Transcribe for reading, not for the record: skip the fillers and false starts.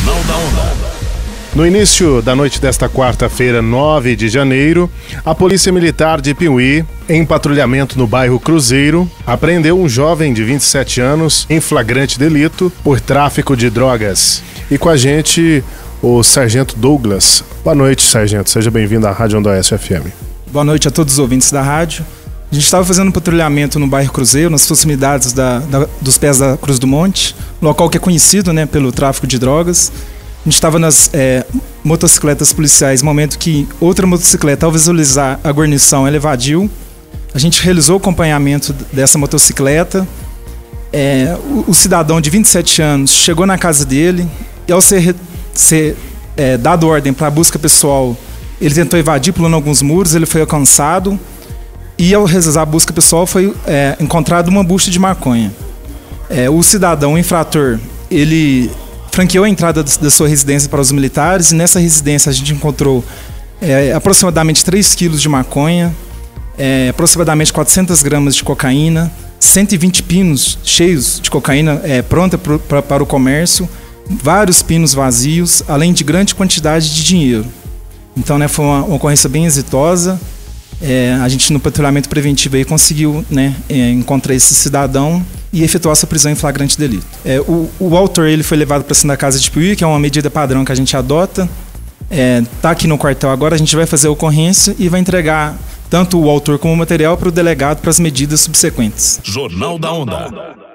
Jornal da Onda. No início da noite desta quarta-feira, 9 de janeiro, a Polícia Militar de Piuí, em patrulhamento no bairro Cruzeiro, apreendeu um jovem de 27 anos em flagrante delito por tráfico de drogas. E com a gente, o Sargento Douglas. Boa noite, Sargento. Seja bem-vindo à Rádio Onda Oeste FM. Boa noite a todos os ouvintes da rádio. A gente estava fazendo um patrulhamento no bairro Cruzeiro, nas proximidades dos pés da Cruz do Monte, local que é conhecido, pelo tráfico de drogas. A gente estava nas motocicletas policiais, momento que outra motocicleta, ao visualizar a guarnição, ela evadiu. A gente realizou o acompanhamento dessa motocicleta. O cidadão de 27 anos chegou na casa dele e, ao ser dado ordem para a busca pessoal, ele tentou evadir pulando alguns muros, ele foi alcançado e, ao realizar a busca pessoal, foi encontrado uma bucha de maconha. O cidadão, o infrator, ele franqueou a entrada da sua residência para os militares e nessa residência a gente encontrou aproximadamente 3 quilos de maconha, aproximadamente 400 gramas de cocaína, 120 pinos cheios de cocaína pronta para o comércio, vários pinos vazios, além de grande quantidade de dinheiro. Então, foi uma ocorrência bem exitosa. A gente, no patrulhamento preventivo, aí, conseguiu encontrar esse cidadão e efetuar essa prisão em flagrante delito. O autor ele foi levado para cima da casa de Piuí, que é uma medida padrão que a gente adota. Está aqui no quartel agora, a gente vai fazer a ocorrência e vai entregar tanto o autor como o material para o delegado para as medidas subsequentes. Jornal da Onda.